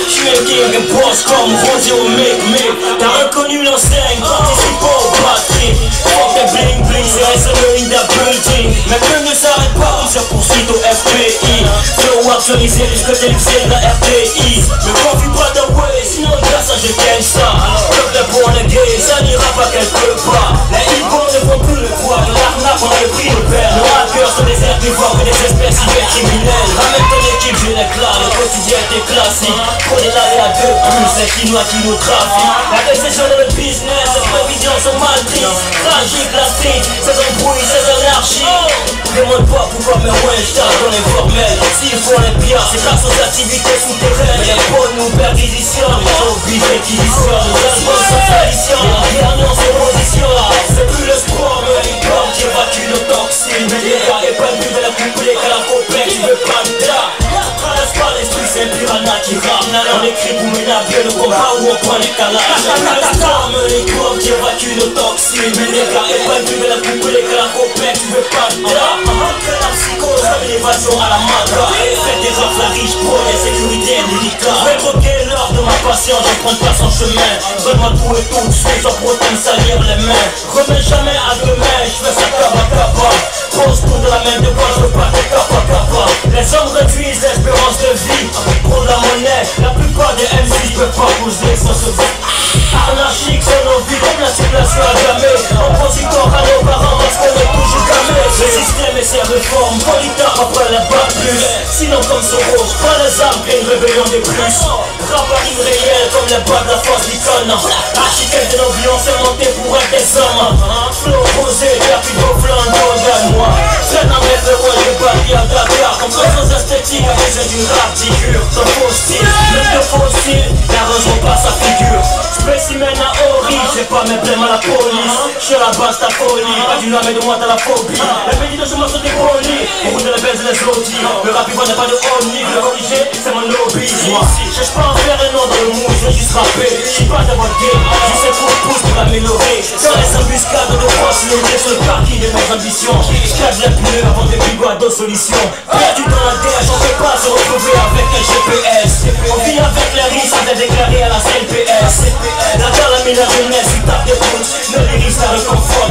J'suis un king, un boss comme Rosé au mec. T'as reconnu l'enseigne, participe au batterie. Fuck the bling bling, c'est SME in the building. Mais plus ne s'arrête pas, on se poursuit au FPI. Flow actualisé jusqu'à télévisé de la RTI. Me confie pas de way, sinon grâce à je gagne ça. Peuple pour le gay, ça n'ira pas quelque part. Les hip-hop ne font plus le poids de l'arnaque, on a le prix de père. Nos rappeurs sont des herbivores et des espèces cybercriminelles. Ramène ton équipe, je l'éclate, le quotidien était classique. Prenez l'arrêt à 2+, les quinois qui nous trafiquent. La récession de le business, les prévisions sont mal prises. Tragique la street, ces embrouilles, ces anarchies. Demande pas pourquoi mes ouais, j't'arde dans les formels. S'il faut les pires, c'est grâce aux activités souterraines. Mais les bonnes nous perquisitionnent, les showbiz réquisitionnent. Les albums sont traditions, dernier en position. C'est plus le sport, mais l'hip-hop qui évacue nos toxines. Mais les gars, et pas le but de la couplée qu'à la complexe, tu veux pas de là. Traverse pas l'esprit, c'est un piranha qui rame. On écrit pour mener à bien le combat où on prend les calages. C'est plus le sport, mais l'hip-hop qui évacue nos toxines. Mais les gars, et pas le but de la couplée qu'à la complexe, tu veux pas de là. La psychose comme l'évasion à la maga. Faites des rafles à riche pro, les sécurités délicat. Je vais troquer l'heure de ma patience, je prends pas son chemin. Donne-moi tout et tout de suite, sans pour autant me salir les mains. Remets jamais à demain, je fais ça capa. Pose tout de la main de quoi je veux pas de capa. Les hommes réduisent l'espérance de vie pour de la monnaie. La plupart des MC peuvent pas poser sans se faire. Anarchique sur nos vies comme la circulation à jamais. On pense encore à nos parents parce qu'on est toujours gamé. Le système et ses réformes, politard après la batte plus. Sinon comme Soros, prends les armes et une rébellion des plus. Rap arrive réel comme les bas de la force d'icône. Architecte de l'ambiance est monté pour être des hommes. Flow posé, y'a plus de flambeau derrière moi. Traîne en rêve le rôle de Paris à Dakar. Comme présence esthétique à besoin d'une rap figure. Ton faux style, même de faux style, n'arrangeront pas sa figure. Spécimen à Ori, j'ai pas mes blêmes à la police. J'suis à la base ta folie, pas du mais de moi t'as la phobie. Les pays de chemin sont des polis, au bout de la baisse et les audis. Le rap il n'a pas de omni, le corriger c'est mon lobby. Moi, cherche pas à faire un nom dans le mou, je veux juste rapper. J'suis pas d'avoir game, je sais pour pouce pour l'améliorer. Sans les embuscades de France, les sur le parking de mes ambitions. J'cache les pneus avant des bigots d'autres solutions. Perdu dans la DH, on peut pas se retrouver avec un GPS. On vit avec les risques à déclarer à la CLPS. La guerre, la mine, la jeunesse, il tape des pouces. Ne les risques, ça réconfort.